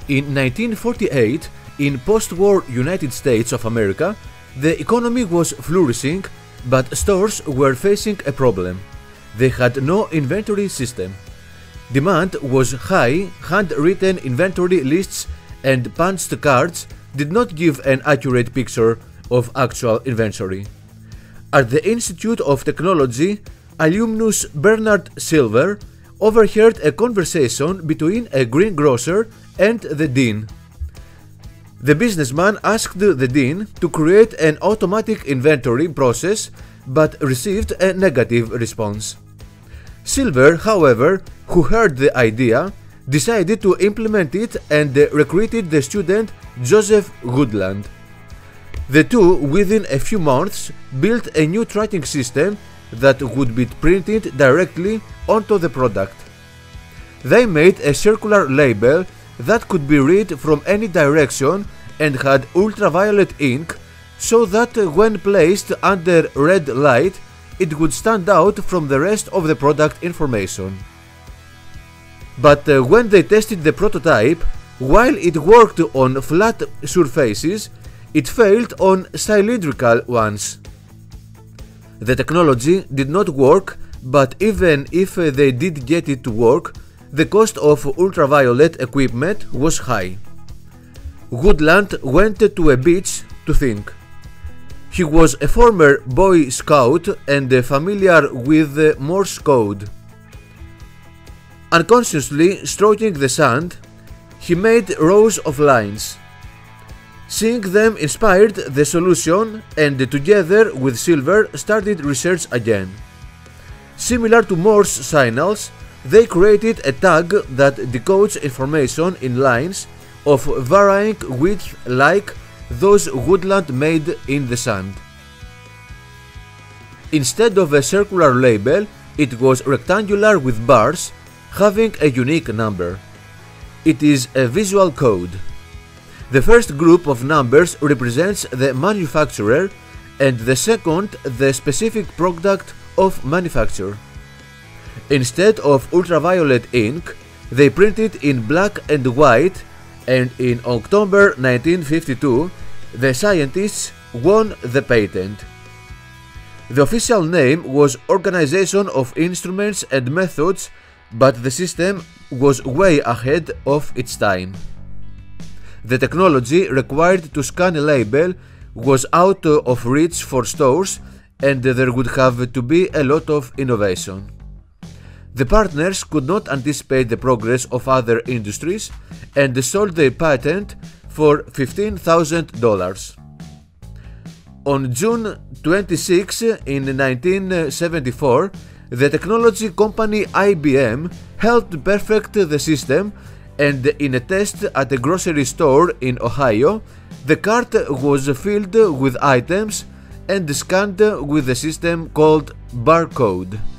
In 1948, in post-war United States of America, the economy was flourishing, but stores were facing a problem. They had no inventory system. Demand was high, handwritten inventory lists and punched cards did not give an accurate picture of actual inventory. At the Institute of Technology, alumnus Bernard Silver overheard a conversation between a greengrocer and the dean. The businessman asked the dean to create an automatic inventory process but received a negative response. Silver, however, who heard the idea, decided to implement it and recruited the student Joseph Goodland. The two, within a few months, built a new tracking system that would be printed directly onto the product. They made a circular label that could be read from any direction and had ultraviolet ink so that when placed under red light, it would stand out from the rest of the product information. But when they tested the prototype, while it worked on flat surfaces, it failed on cylindrical ones. The technology did not work, but even if they did get it to work, the cost of ultraviolet equipment was high. Goodland went to a beach to think. He was a former Boy Scout and familiar with Morse code. Unconsciously stroking the sand, he made rows of lines. Seeing them inspired the solution, and together with Silver started research again. Similar to Morse signals, they created a tag that decodes information in lines of varying width like those Goodland made in the sand. Instead of a circular label, it was rectangular with bars, having a unique number. It is a visual code. The first group of numbers represents the manufacturer and the second the specific product of manufacture. Instead of ultraviolet ink, they printed in black and white, and in October 1952, the scientists won the patent. The official name was Organization of Instruments and Methods, but the system was way ahead of its time. The technology required to scan a label was out of reach for stores, and there would have to be a lot of innovation. The partners could not anticipate the progress of other industries and sold their patent for $15,000. On June 26 in 1974, the technology company IBM helped perfect the system, and in a test at a grocery store in Ohio, the cart was filled with items and scanned with a system called barcode.